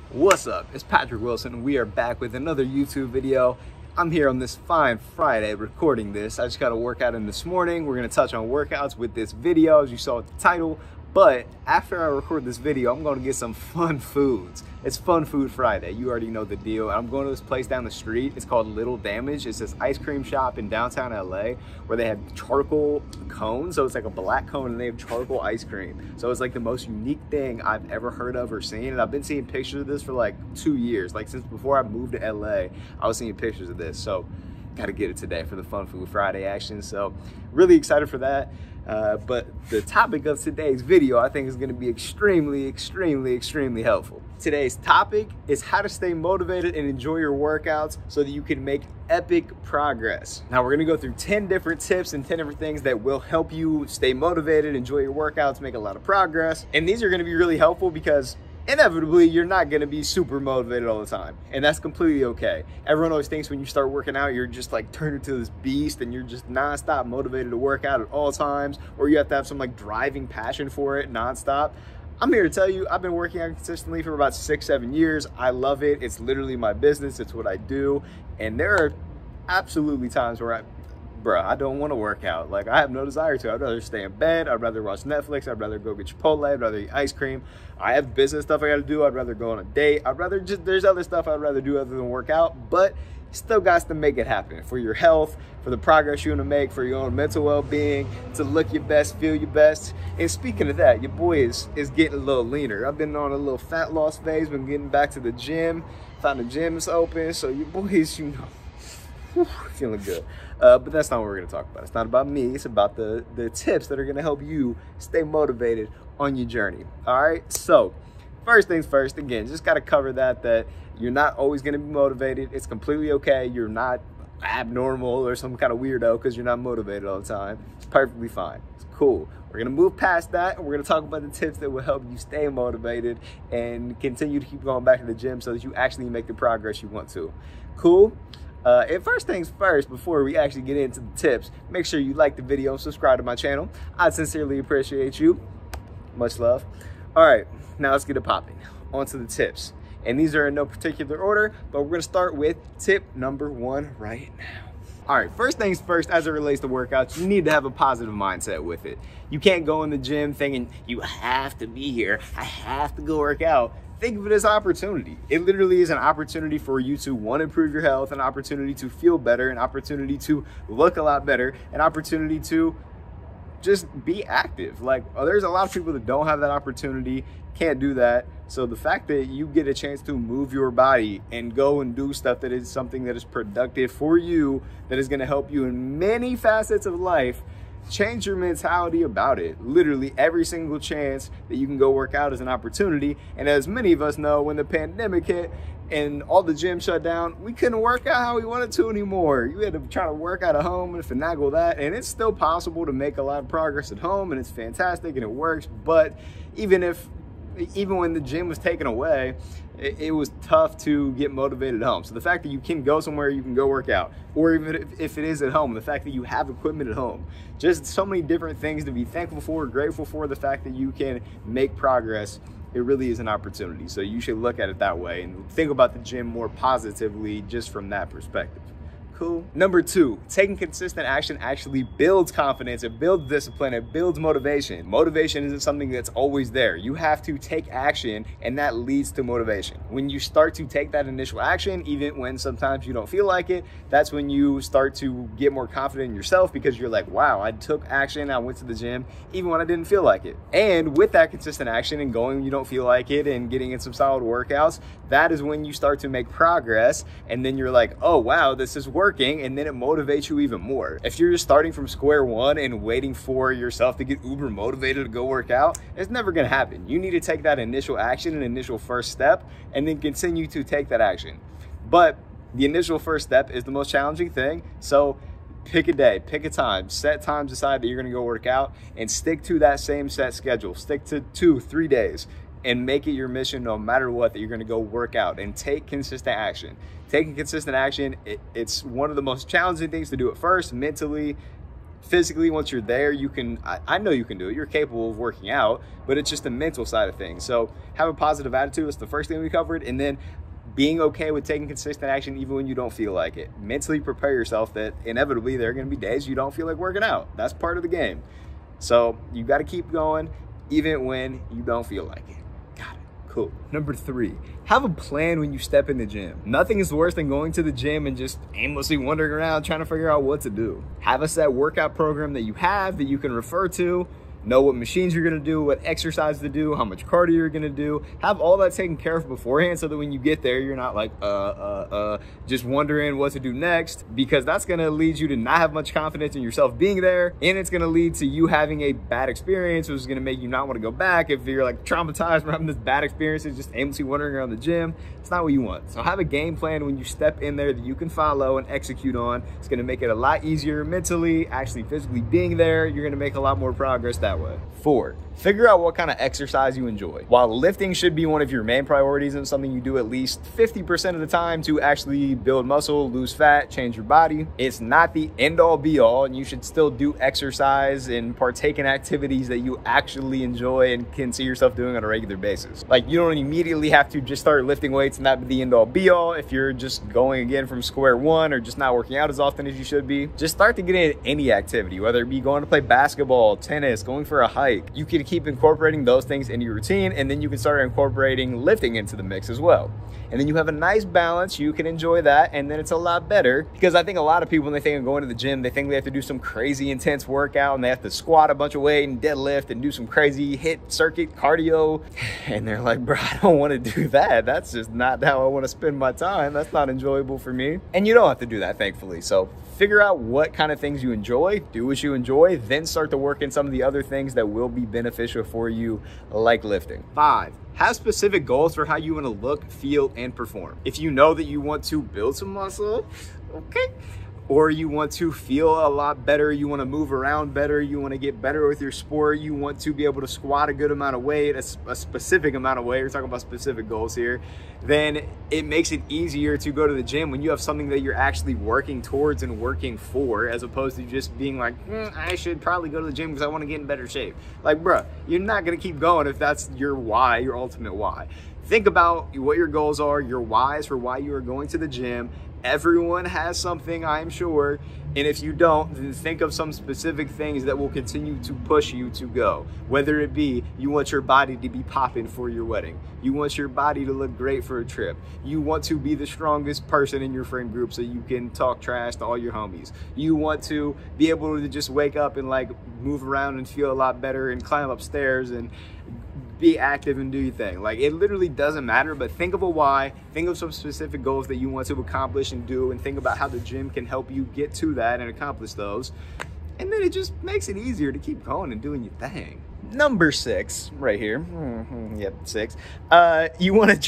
What's up? It's Patrick Wilson and we are back with another YouTube video. I'm here on this fine Friday recording this. I just got a workout in this morning. We're going to touch on workouts with this video as you saw at the title. But after I record this video, I'm going to get some fun foods. It's Fun Food Friday. You already know the deal. I'm going to this place down the street. It's called Little Damage. It's this ice cream shop in downtown LA where they have charcoal cones. So it's like a black cone and they have charcoal ice cream. So it's like the most unique thing I've ever heard of or seen. And I've been seeing pictures of this for like 2 years. Like since before I moved to LA, I was seeing pictures of this. So gotta get it today for the Fun Food Friday action. So really excited for that. But the topic of today's video, I think, is going to be extremely helpful. Today's topic is how to stay motivated and enjoy your workouts so that you can make epic progress. Now, we're going to go through 10 different tips and 10 different things that will help you stay motivated, enjoy your workouts, make a lot of progress. And these are going to be really helpful because inevitably, you're not going to be super motivated all the time, and that's completely okay. Everyone always thinks when you start working out, you're just like turned into this beast and you're just nonstop motivated to work out at all times, or you have to have some like driving passion for it nonstop. I'm here to tell you, I've been working out consistently for about 6-7 years. I love it. It's literally my business. It's what I do. And there are absolutely times where I don't want to work out. Like, I have no desire to. I'd rather stay in bed. I'd rather watch Netflix. I'd rather go get Chipotle. I'd rather eat ice cream. I have business stuff I got to do. I'd rather go on a date. There's other stuff I'd rather do other than work out, but still got to make it happen for your health, for the progress you want to make, for your own mental well-being, to look your best, feel your best. And speaking of that, your boy is getting a little leaner. I've been on a little fat loss phase, been getting back to the gym. Found the gym is open, so your boy's, feeling good. But that's not what we're going to talk about. It's not about me. It's about the tips that are going to help you stay motivated on your journey. All right. So first things first, again, just got to cover that you're not always going to be motivated. It's completely okay. You're not abnormal or some kind of weirdo because you're not motivated all the time. It's perfectly fine. It's cool. We're going to move past that and we're going to talk about the tips that will help you stay motivated and continue to keep going back to the gym so that you actually make the progress you want to. Cool. And first things first, before we actually get into the tips, make sure you like the video and subscribe to my channel. I sincerely appreciate you. Much love. All right, now let's get it popping. On to the tips. And these are in no particular order, but we're going to start with tip number 1 right now. All right, first things first, as it relates to workouts, you need to have a positive mindset with it. You can't go in the gym thinking, you have to be here, I have to go work out. Think of it as opportunity. It literally is an opportunity for you to, one, improve your health, an opportunity to feel better, an opportunity to look a lot better, an opportunity to just be active. Like, there's a lot of people that don't have that opportunity, can't do that. So the fact that you get a chance to move your body and go and do stuff that is something that is productive for you, that is going to help you in many facets of life, change your mentality about it. Literally every single chance that you can go work out is an opportunity. And as many of us know, when the pandemic hit and all the gyms shut down, we couldn't work out how we wanted to anymore. You had to try to work out at home and finagle that. And it's still possible to make a lot of progress at home, and it's fantastic and it works. But even when the gym was taken away, it was tough to get motivated at home. So the fact that you can go somewhere, you can go work out, or even if it is at home, the fact that you have equipment at home, just so many different things to be thankful for, grateful for, the fact that you can make progress, it really is an opportunity. So you should look at it that way and think about the gym more positively just from that perspective. Cool. Number 2, taking consistent action actually builds confidence, it builds discipline, it builds motivation. Motivation isn't something that's always there. You have to take action, and that leads to motivation. When you start to take that initial action, even when sometimes you don't feel like it, that's when you start to get more confident in yourself, because you're like, wow, I took action, I went to the gym, even when I didn't feel like it. And with that consistent action and going when you don't feel like it and getting in some solid workouts, that is when you start to make progress, and then you're like, oh wow, this is working. And then it motivates you even more. If you're just starting from square one and waiting for yourself to get uber motivated to go work out, it's never gonna happen. You need to take that initial action, an initial first step, and then continue to take that action. But the initial first step is the most challenging thing. So pick a day, pick a time, set times aside that you're gonna go work out, and stick to that same set schedule. Stick to 2-3 days and make it your mission, no matter what, that you're gonna go work out, and take consistent action. Taking consistent action, it's one of the most challenging things to do at first, mentally, physically, once you're there, you can, I know you can do it. You're capable of working out, but it's just the mental side of things. So have a positive attitude. It's the first thing we covered. And then being okay with taking consistent action even when you don't feel like it. Mentally prepare yourself that inevitably there are going to be days you don't feel like working out. That's part of the game. So you got to keep going even when you don't feel like it. Got it. Cool. Number 3, have a plan when you step in the gym. Nothing is worse than going to the gym and just aimlessly wandering around trying to figure out what to do. Have a set workout program that you have that you can refer to. Know what machines you're gonna do, what exercise to do, how much cardio you're gonna do. Have all that taken care of beforehand so that when you get there, you're not like, just wondering what to do next, because that's gonna lead you to not have much confidence in yourself being there, and it's gonna lead to you having a bad experience, which is gonna make you not wanna go back if you're like traumatized from having this bad experience and just aimlessly wandering around the gym. It's not what you want. So have a game plan when you step in there that you can follow and execute on. It's gonna make it a lot easier mentally, actually physically being there. You're gonna make a lot more progress that way. 4, figure out what kind of exercise you enjoy. While lifting should be one of your main priorities and something you do at least 50% of the time to actually build muscle, lose fat, change your body, it's not the end all be all, and you should still do exercise and partake in activities that you actually enjoy and can see yourself doing on a regular basis. Like, you don't immediately have to just start lifting weights and that be the end all be all. If you're just going again from square one or just not working out as often as you should be, just start to get into any activity, whether it be going to play basketball, tennis, going for a hike. You can keep incorporating those things into your routine, and then you can start incorporating lifting into the mix as well. And then you have a nice balance. You can enjoy that, and then it's a lot better, because I think a lot of people, when they think of going to the gym, they think they have to do some crazy intense workout and they have to squat a bunch of weight and deadlift and do some crazy hit circuit cardio, and they're like, bro, I don't want to do that. That's just not how I want to spend my time. That's not enjoyable for me. And you don't have to do that, thankfully. So figure out what kind of things you enjoy, do what you enjoy, then start to work in some of the other things that will be beneficial for you, like lifting. 5, have specific goals for how you want to look, feel, and perform. If you know that you want to build some muscle, okay, or you want to feel a lot better, you want to move around better, you want to get better with your sport, you want to be able to squat a good amount of weight, a specific amount of weight, we're talking about specific goals here, then it makes it easier to go to the gym when you have something that you're actually working towards and working for, as opposed to just being like, I should probably go to the gym because I want to get in better shape. Like, bruh, you're not going to keep going if that's your why, your ultimate why. Think about what your goals are, your whys for why you are going to the gym. Everyone has something, I'm sure, and if you don't, then think of some specific things that will continue to push you to go. Whether it be you want your body to be popping for your wedding, you want your body to look great for a trip, you want to be the strongest person in your friend group so you can talk trash to all your homies, you want to be able to just wake up and like move around and feel a lot better and climb upstairs and be active and do your thing. Like, it literally doesn't matter, but think of a why, think of some specific goals that you want to accomplish and do, and think about how the gym can help you get to that and accomplish those. And then it just makes it easier to keep going and doing your thing. Number 6, right here. Yep, 6. You want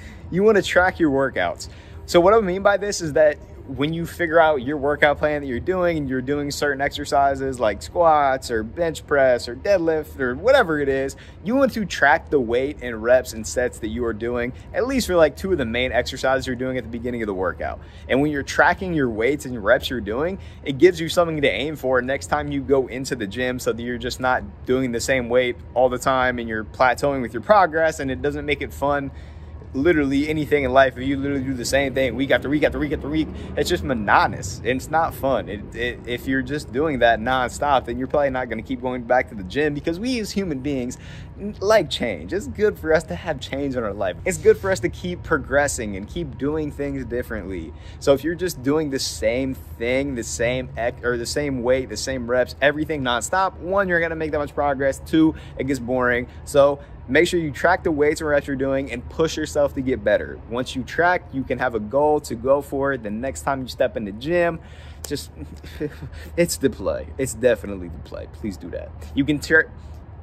to track your workouts. So what I mean by this is that when you figure out your workout plan that you're doing and you're doing certain exercises like squats or bench press or deadlift or whatever it is, you want to track the weight and reps and sets that you are doing, at least for like 2 of the main exercises you're doing at the beginning of the workout. And when you're tracking your weights and your reps you're doing, it gives you something to aim for next time you go into the gym, so that you're just not doing the same weight all the time and you're plateauing with your progress, and it doesn't make it fun. Literally anything in life, if you literally do the same thing week after week after week after week, it's just monotonous and it's not fun. If you're just doing that nonstop, then you're probably not going to keep going back to the gym, because we as human beings like change. It's good for us to have change in our life. It's good for us to keep progressing and keep doing things differently. So if you're just doing the same thing, the same weight, the same reps, everything nonstop, 1, you're going to make that much progress. 2, it gets boring. So make sure you track the weights and reps you're doing and push yourself to get better. Once you track, you can have a goal to go for it. The next time you step in the gym, just, it's the play. It's definitely the play. Please do that. You can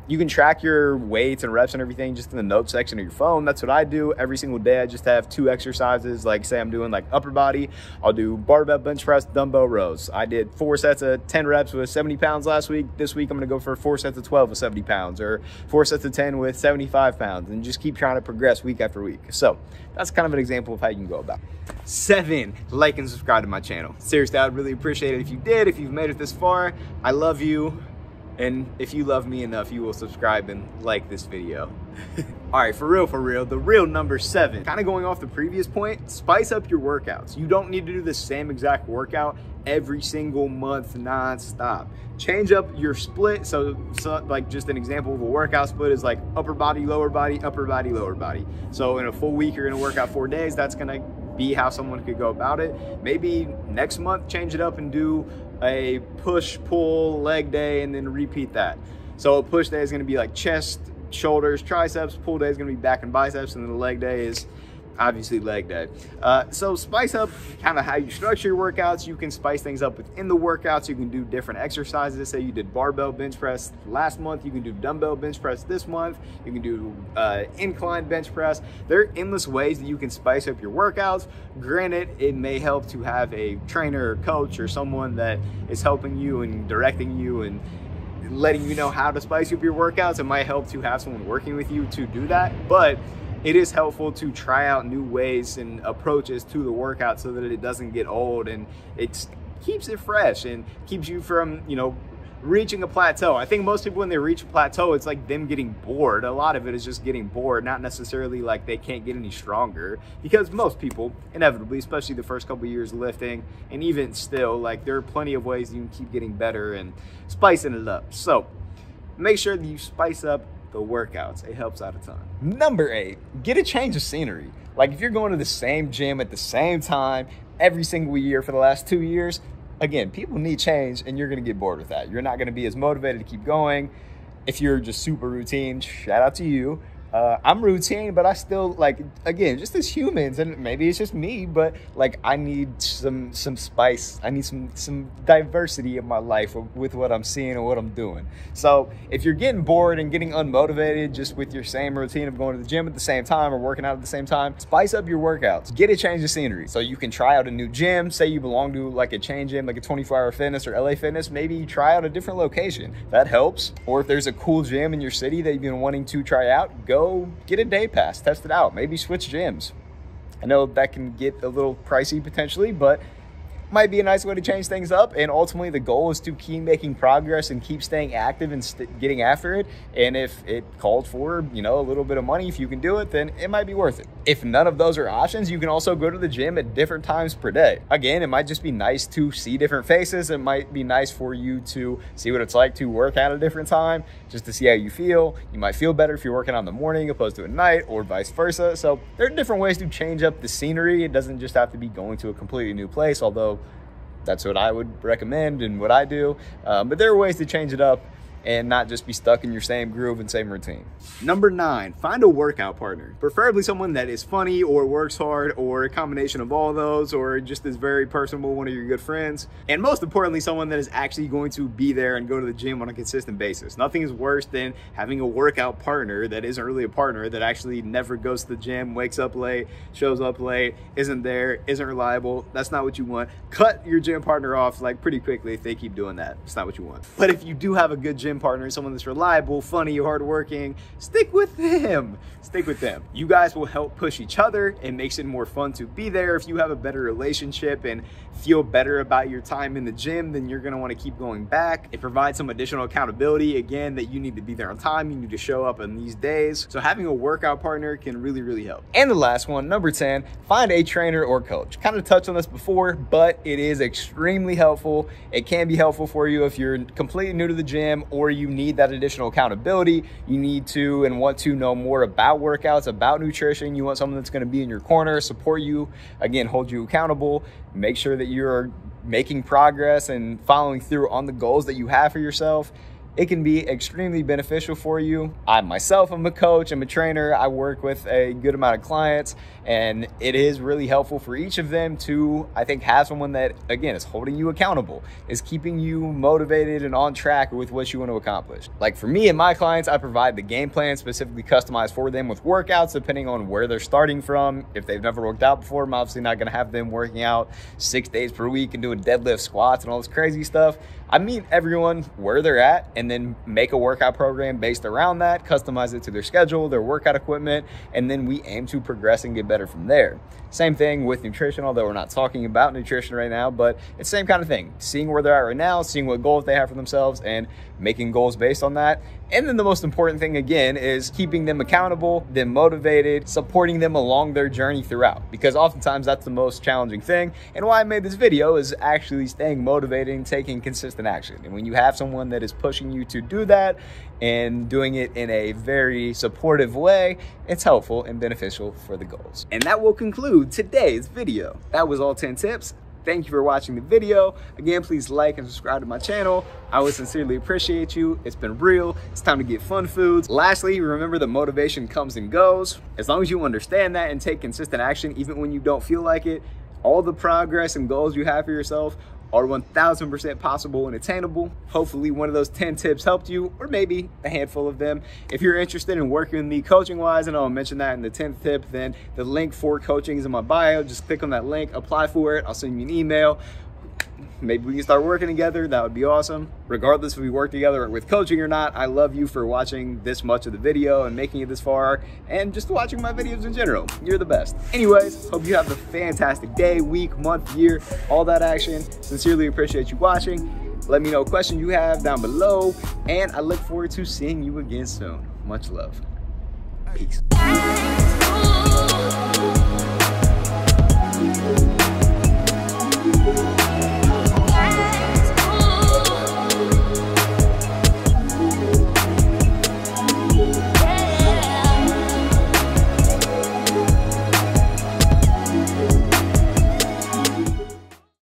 You can track your weights and reps and everything just in the notes section of your phone. That's what I do every single day. I just have 2 exercises. Like say I'm doing like upper body, I'll do barbell bench press, dumbbell rows. I did 4 sets of 10 reps with 70 pounds last week. This week I'm gonna go for 4 sets of 12 with 70 pounds or 4 sets of 10 with 75 pounds and just keep trying to progress week after week. So that's kind of an example of how you can go about it. 7, like and subscribe to my channel. Seriously, I'd really appreciate it if you did. If you've made it this far, I love you. And if you love me enough, you will subscribe and like this video. All right, for real, the real number 7. Kind of going off the previous point, spice up your workouts. You don't need to do the same exact workout every single month non-stop. Change up your split. So like just an example of a workout split is like upper body, lower body, upper body, lower body. So in a full week, you're gonna work out 4 days. That's gonna be how someone could go about it. Maybe next month, change it up and do a push, pull, leg day, and then repeat that. So a push day is gonna be like chest, shoulders, triceps. Pull day is gonna be back and biceps, and then the leg day is obviously leg day. So spice up kind of how you structure your workouts. You can spice things up within the workouts. You can do different exercises. Say you did barbell bench press last month, you can do dumbbell bench press this month. You can do incline bench press. There are endless ways that you can spice up your workouts. Granted, it may help to have a trainer or coach or someone that is helping you and directing you and letting you know how to spice up your workouts. It might help to have someone working with you to do that, but it is helpful to try out new ways and approaches to the workout so that it doesn't get old and it keeps it fresh and keeps you from, you know, reaching a plateau. I think most people when they reach a plateau, it's like them getting bored. A lot of it is just getting bored, not necessarily like they can't get any stronger, because most people inevitably, especially the first couple of years lifting, and even still, like there are plenty of ways you can keep getting better and spicing it up. So make sure that you spice up the workouts. It helps out a ton. Number 8, get a change of scenery. Like if you're going to the same gym at the same time every single year for the last 2 years, again, people need change and you're gonna get bored with that. You're not gonna be as motivated to keep going. If you're just super routine, shout out to you. I'm routine, but I still, like, again, just as humans, and maybe it's just me, but like I need some spice. I need some diversity in my life with what I'm seeing and what I'm doing. So if you're getting bored and getting unmotivated just with your same routine of going to the gym at the same time or working out at the same time, spice up your workouts. Get a change of scenery. So you can try out a new gym. Say you belong to like a chain gym, like a 24-hour fitness or LA Fitness, maybe you try out a different location. That helps. Or if there's a cool gym in your city that you've been wanting to try out, go get a day pass, test it out, maybe switch gyms. I know that can get a little pricey potentially, but might be a nice way to change things up. And ultimately the goal is to keep making progress and keep staying active and getting after it. And if it called for, you know, a little bit of money, if you can do it, then it might be worth it. If none of those are options, you can also go to the gym at different times per day. Again, it might just be nice to see different faces. It might be nice for you to see what it's like to work out at a different time, just to see how you feel. You might feel better if you're working out in the morning opposed to at night, or vice versa. So there are different ways to change up the scenery. It doesn't just have to be going to a completely new place, although that's what I would recommend and what I do. But there are ways to change it up and not just be stuck in your same groove and same routine. Number 9, find a workout partner. Preferably someone that is funny or works hard, or a combination of all those, or just is very personable, one of your good friends. And most importantly, someone that is actually going to be there and go to the gym on a consistent basis. Nothing is worse than having a workout partner that isn't really a partner, that actually never goes to the gym, wakes up late, shows up late, isn't there, isn't reliable. That's not what you want. Cut your gym partner off like pretty quickly if they keep doing that. It's not what you want. But if you do have a good gym partner, someone that's reliable, funny, hardworking, stick with them. Stick with them. You guys will help push each other. It makes it more fun to be there. If you have a better relationship and feel better about your time in the gym, then you're gonna want to keep going back. It provides some additional accountability, again, that you need to be there on time, you need to show up on these days. So having a workout partner can really, really help. And the last one, number 10, find a trainer or coach. Kind of touched on this before, but it is extremely helpful. It can be helpful for you if you're completely new to the gym, or you need that additional accountability. You need to and want to know more about workouts, about nutrition. You want someone that's going to be in your corner, support you, again, hold you accountable, make sure that you're making progress and following through on the goals that you have for yourself. it can be extremely beneficial for you. I myself am a coach, I'm a trainer, I work with a good amount of clients, and it is really helpful for each of them to, I think, have someone that, again, is holding you accountable, is keeping you motivated and on track with what you want to accomplish. Like for me and my clients, I provide the game plan specifically customized for them with workouts depending on where they're starting from. If they've never worked out before, I'm obviously not going to have them working out 6 days per week and doing deadlift, squats, and all this crazy stuff. I meet everyone where they're at and then make a workout program based around that, customize it to their schedule, their workout equipment, and then we aim to progress and get better from there. Same thing with nutrition, although we're not talking about nutrition right now, but it's the same kind of thing. Seeing where they're at right now, seeing what goals they have for themselves, and making goals based on that. And then the most important thing, again, is keeping them accountable, them motivated, supporting them along their journey throughout, because oftentimes that's the most challenging thing. And why I made this video is actually staying motivated and taking consistent action. And when you have someone that is pushing you to do that and doing it in a very supportive way, it's helpful and beneficial for the goals. And that will conclude today's video. That was all 10 tips. Thank you for watching the video. Again, please like and subscribe to my channel. I would sincerely appreciate you. It's been real. It's time to get fun foods. Lastly, remember that motivation comes and goes. As long as you understand that and take consistent action, even when you don't feel like it, all the progress and goals you have for yourself are 1000% possible and attainable. Hopefully one of those 10 tips helped you, or maybe a handful of them. If you're interested in working with me coaching wise, and I'll mention that in the 10th tip, then the link for coaching is in my bio. Just click on that link, apply for it. I'll send you an email. Maybe we can start working together. That would be awesome. Regardless if we work together with coaching or not, I love you for watching this much of the video and making it this far, and just watching my videos in general. You're the best. Anyways, hope you have a fantastic day, week, month, year, all that action. Sincerely appreciate you watching. Let me know what questions you have down below, and I look forward to seeing you again soon. Much love. Peace.